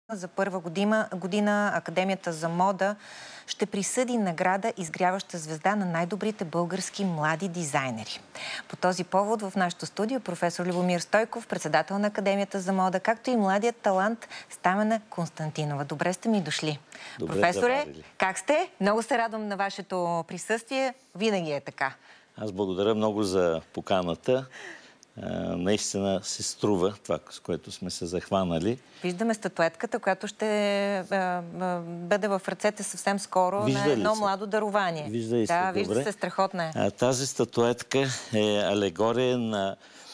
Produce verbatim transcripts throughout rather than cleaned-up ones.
За първа година, година Академията за мода ще присъди награда "Изгряваща звезда" на най-добрите български млади дизайнери. По този повод в нашото студио професор Любомир Стойков, председател на Академията за мода, както и младият талант Стамена Константинова. Добре сте ми дошли. Добре, професоре, заварили. Как сте? Много се радвам на вашето присъствие. Винаги е така. Аз благодаря много за поканата. Наистина се струва това, с което сме се захванали. Виждаме статуетката, която ще а, а, бъде в ръцете съвсем скоро. Вижда на едно се? младо дарование. Вижда и се, да, добре. вижда се, страхотна е. А, тази статуетка е алегория на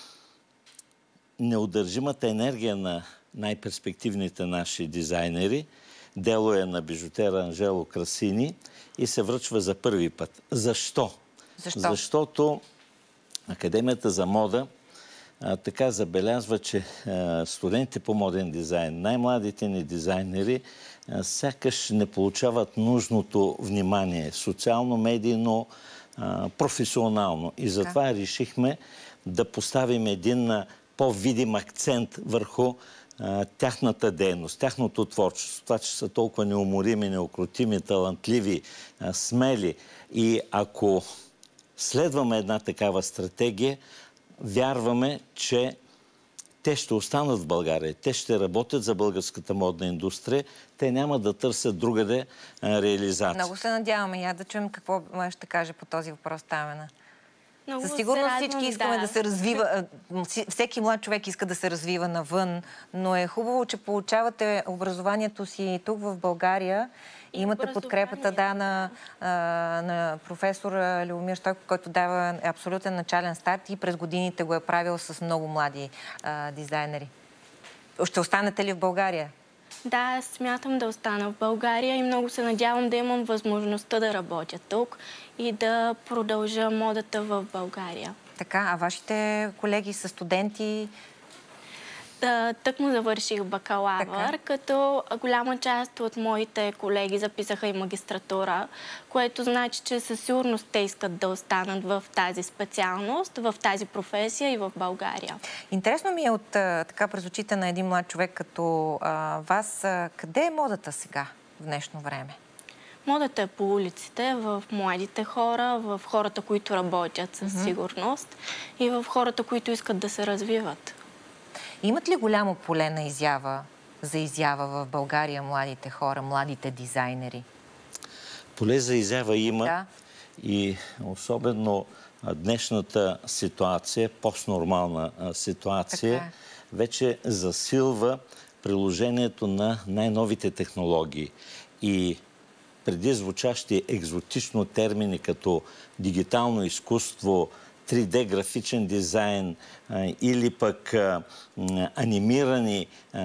неудържимата енергия на най-перспективните наши дизайнери. Дело е на бижутера Анжело Красини и се връчва за първи път. Защо? Защо? Защото Академията за мода А, така забелязва, че а, студентите по моден дизайн, най-младите ни дизайнери, а, сякаш не получават нужното внимание, социално, медийно, а, професионално. И затова да. решихме да поставим един по-видим акцент върху а, тяхната дейност, тяхното творчество. Това, че са толкова неуморими, неукротими, талантливи, а, смели. И ако следваме една такава стратегия, вярваме, че те ще останат в България. Те ще работят за българската модна индустрия. Те няма да търсят другаде а, реализация. Много се надяваме. Я да чуем какво ще каже по този въпрос Стамена. Много Със сигурност радвам, всички искаме да. да се развива. Всеки млад човек иска да се развива навън, но е хубаво, че получавате образованието си тук в България. И имате подкрепата да, на, на професор Любомир Стойков, който дава абсолютен начален старт и през годините го е правил с много млади а, дизайнери. Ще останете ли в България? Да, смятам да остана в България и много се надявам да имам възможността да работя тук и да продължа модата в България. Така, а вашите колеги са студенти? Тък му завърших бакалавър, като голяма част от моите колеги записаха и магистратура, което значи, че със сигурност те искат да останат в тази специалност, в тази професия и в България. Интересно ми е от така през очите на един млад човек като а, вас, а, къде е модата сега в днешно време? Модата е по улиците, в младите хора, в хората, които работят със mm-hmm. сигурност и в хората, които искат да се развиват. Имат ли голямо поле на изява, за изява в България младите хора, младите дизайнери? Поле за изява има да. И особено днешната ситуация, постнормална ситуация, така. вече засилва приложението на най-новите технологии. И преди звучащи екзотично термини като дигитално изкуство, три Д графичен дизайн а, или пък а, анимирани а,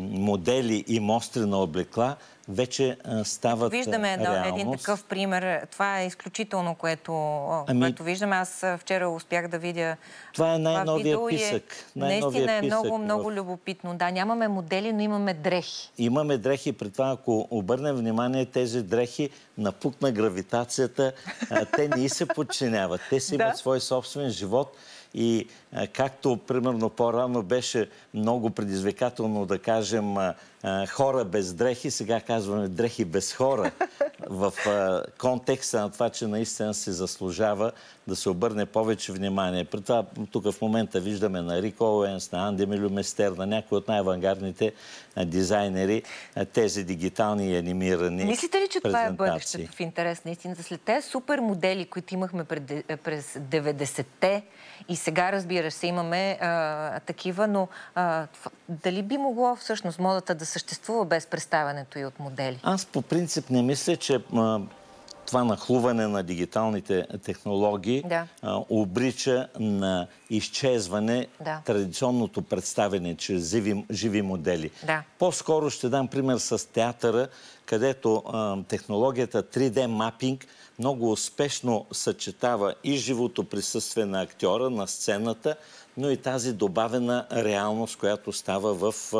модели и мостри на облекла вече а, стават Виждаме едно, един такъв пример. Това е изключително, което, ами... което виждаме. Аз вчера успях да видя това е най-новия писък. Е, наистина е много, много в... любопитно. Да, нямаме модели, но имаме дрехи. Имаме дрехи. При това, ако обърнем внимание, тези дрехи напукна гравитацията, а, те не се подчиняват. Те си имат да? свой собствен живот. И а, както, примерно, по-рано беше много предизвикателно да кажем а, а, хора без дрехи, сега казваме дрехи без хора. В а, контекста на това, че наистина се заслужава да се обърне повече внимание. При това тук в момента виждаме на Рик Оуенс, на Анди Мелюместер, на някои от най-авангардните дизайнери, а, тези дигитални и анимирани. Мислите ли, че това е бъдещето в интерес наистина? След тези супер модели, които имахме пред, през деветдесетте и сега, разбира се, имаме а, такива, но а, дали би могло всъщност модата да съществува без представянето и от модели? Аз по принцип не мисля, че а, това нахлуване на дигиталните технологии да. а, обрича на изчезване да. традиционното представяне чрез живи, живи модели. Да. По-скоро ще дам пример с театъра, където а, технологията три Д мапинг много успешно съчетава и живото присъствие на актьора на сцената, но и тази добавена реалност, която става в а,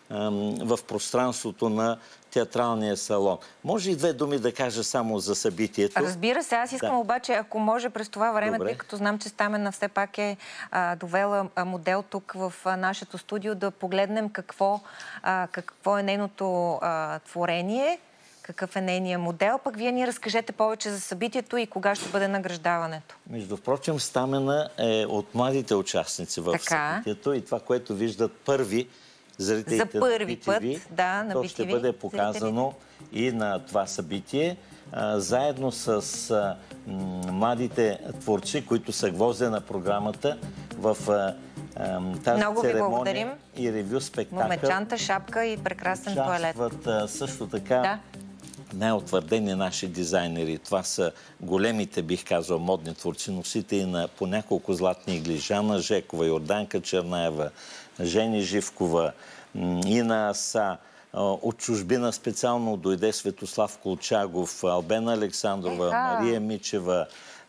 в пространството на театралния салон. Може и две думи да кажа само за събитието. Разбира се, аз искам да. обаче, ако може през това време, тъй като знам, че Стамена все пак е а, довела а, модел тук в а, нашето студио, да погледнем какво, а, какво е нейното а, творение, какъв е нейният модел, пък вие ни разкажете повече за събитието и кога ще бъде награждаването. Между прочим, Стамена е от младите участници в така. събитието и това, което виждат първи зрителите за първи на би ти ви, път, да, на то би ти ви, ще бъде показано зрителите. И на това събитие, а, заедно с а, м, младите творци, които са гвозди на програмата в а, а, тази много церемония и ревю спектакъл. Момечанта, шапка и прекрасен туалет. Участват също така да. най-утвърдени наши дизайнери. Това са големите, бих казал, модни творци, носители на по няколко златни игли. Жана Жекова, Йорданка Чернаева, Жени Живкова, Ина Аса. От чужбина специално дойде Светослав Колчагов, Албена Александрова, Еха. Мария Мичева,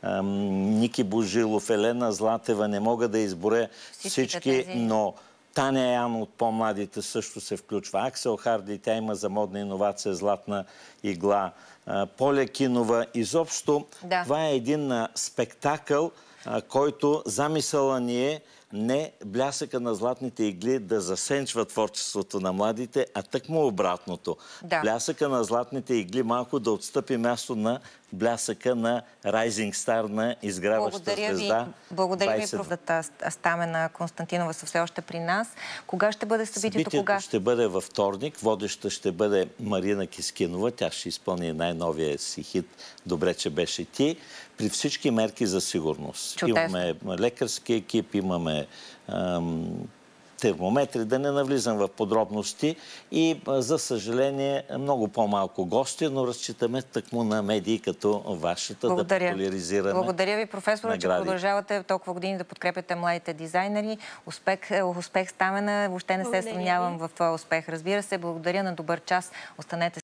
Ники Божилов, Елена Златева. Не мога да изборя всички, тези... но Таня Ян от по-младите също се включва. Аксел Харди, тя има за модна иновация златна игла. Поля Кинова. Изобщо да. Това е един спектакъл, който замисъла ни е не блясъка на златните игли да засенчва творчеството на младите, а тъкмо обратното. Да. Блясъка на златните игли малко да отстъпи място на блясъка на Rising Star, на изгряваща Благодаря звезда. Ви. Благодаря ви, професор Стамена Константинова са все още при нас. Кога ще бъде събитието? Събитието кога? ще бъде във вторник. Водеща ще бъде Марина Кискинова. Тя ще изпълни най-новия си хит "Добре, че беше ти", при всички мерки за сигурност. Чудесно. Имаме лекарски екип, имаме ам, термометри, да не навлизам в подробности и, за съжаление, много по-малко гости, но разчитаме тъкмо на медии като вашата. Благодаря. Да популяризираме. Благодаря ви, професор, че продължавате толкова години да подкрепяте младите дизайнери. Успех, успех Стамена. Въобще не се съмнявам в успех. Разбира се, благодаря, на добър час. Останете